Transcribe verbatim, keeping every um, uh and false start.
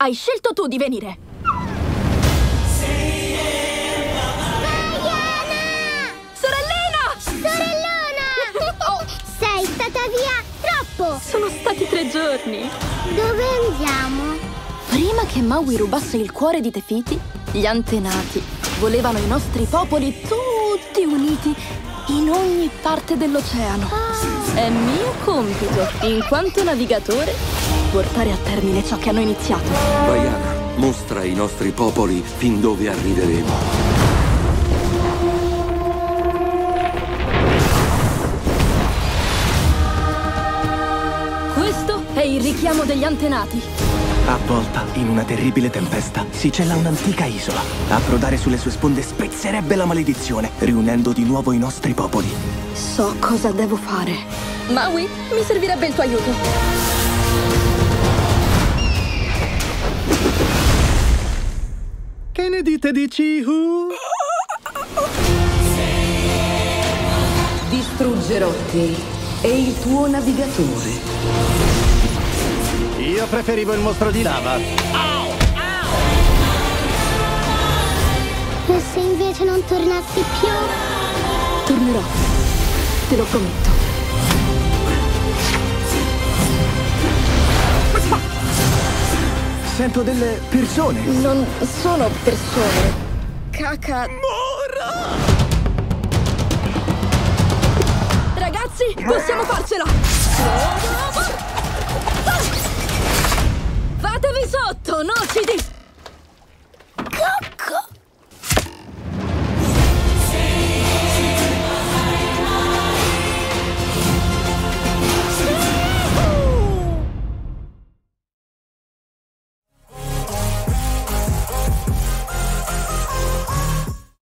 Hai scelto tu di venire. Sei stata via troppo! Sono stati tre giorni. Dove andiamo? Prima che Maui rubasse il cuore di Tefiti, gli antenati volevano i nostri popoli tutti uniti in ogni parte dell'oceano. Oh. È mio compito, in quanto navigatore, portare a termine ciò che hanno iniziato. Vaiana, mostra ai nostri popoli fin dove arriveremo. Questo è il richiamo degli antenati. Avvolta in una terribile tempesta, si cela un'antica isola. Approdare sulle sue sponde spezzerebbe la maledizione, riunendo di nuovo i nostri popoli. So cosa devo fare. Maui, mi servirebbe il tuo aiuto. Che ne dite di Cihu? Distruggerò te e il tuo navigatore. Io preferivo il mostro di lava. E se invece non tornassi più? Tornerò, te lo prometto. Sento delle persone. Non sono persone. Caca. Mora! Ragazzi, possiamo farcela!